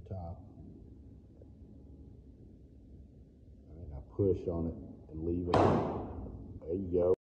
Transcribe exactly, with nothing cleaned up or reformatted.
top. All right, now push on it and leave it. There you go.